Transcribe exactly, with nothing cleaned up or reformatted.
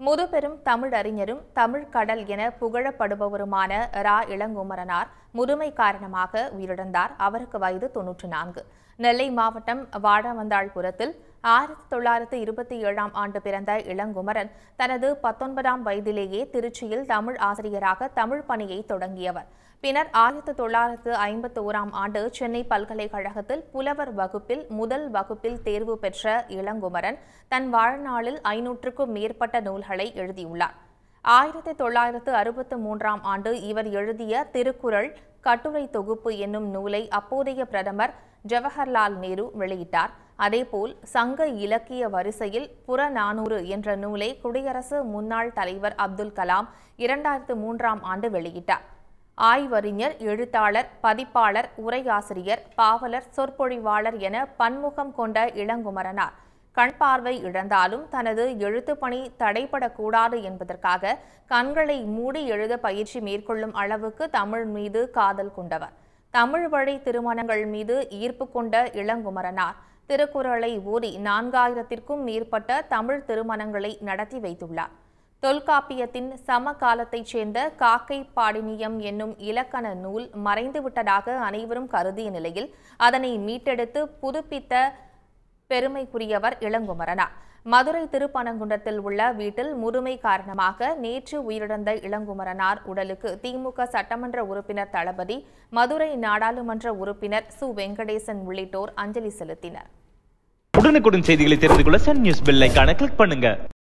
முதுபெரும் தமிழறிஞரும் தமிழ் கடல் என புகழப்படுபவருமான ரா இளங்குமரனார் முதுமை காரணமாக உயிரிழந்தார். அவருக்கு வயது தொன்னூற்று நான்கு. நெல்லை மாவட்டம் வாழவந்தாள்புரத்தில் ஆயிரத்தி தொள்ளாயிரத்து இருபத்தி ஏழாம் ஆண்டு பிறந்த இளங்குமரன் தனது பத்தொன்பதாம் வயதிலேயே திருச்சியில் தமிழ் ஆசிரியராக தமிழ் பணியை தொடங்கியவர். பின்னர் ஆயிரத்தி தொள்ளாயிரத்து ஐம்பத்தி ஓராம் ஆண்டு சென்னை பல்கலைக்கழகத்தில் புலவர் வகுப்பில் முதல் வகுப்பில் தேர்வு பெற்ற இளங்குமரன் தன் வாழ்நாளில் ஐநூற்றுக்கும் மேற்பட்ட நூல்களை எழுதியுள்ளார். ஆயிரத்தி தொள்ளாயிரத்து அறுபத்தி மூன்றாம் ஆண்டு இவர் எழுதிய திருக்குறள் கட்டுரை தொகுப்பு என்னும் நூலை அப்போதைய பிரதமர் ஜவஹர்லால் நேரு வெளியிட்டார். அதேபோல் சங்க இலக்கிய வரிசையில் புறநானூறு என்ற நூலை குடியரசு முன்னாள் தலைவர் அப்துல் கலாம் இரண்டாயிரத்து மூன்றாம் ஆண்டு வெளியிட்டார். ஆய்வறிஞர், எழுத்தாளர், பதிப்பாளர், உரையாசிரியர், பாவலர், சொற்பொழிவாளர் என பன்முகம் கொண்ட இளங்குமரனார் கண் பார்வை இழந்தாலும் தனது எழுத்துப்பணி தடைபடக்கூடாது என்பதற்காக கண்களை மூடி எழுத பயிற்சி மேற்கொள்ளும் அளவுக்கு தமிழ் மீது காதல் கொண்டவர். தமிழ் வழி திருமணங்கள் மீது ஈர்ப்பு கொண்ட இளங்குமரனார் திருக்குறளை ஓதி நான்காயிரத்திற்கும் மேற்பட்ட தமிழ் திருமணங்களை நடத்தி வைத்துள்ளார். தொல்காப்பியத்தின் சமகாலத்தைச் சேர்ந்த காக்கை பாடினியம் என்னும் இலக்கண நூல் மறைந்துவிட்டதாக அனைவரும் கருதிய நிலையில் அதனை மீட்டெடுத்து புதுப்பித்த பெருமைக்குரியவர் இளங்குமரனார். மதுரை திருப்பனங்குன்றத்தில் உள்ள வீட்டில் முதுமை காரணமாக நேற்று உயிரிழந்த இளங்குமரனார் உடலுக்கு திமுக சட்டமன்ற உறுப்பினர் தளபதி, மதுரை நாடாளுமன்ற உறுப்பினர் சு வெங்கடேசன் உள்ளிட்டோர் அஞ்சலி செலுத்தினர். உடனுக்குடன் செய்திகளை தெரிந்து கொள்ள சன் நியூஸ் பெல் ஐகானை கிளிக் பண்ணுங்க.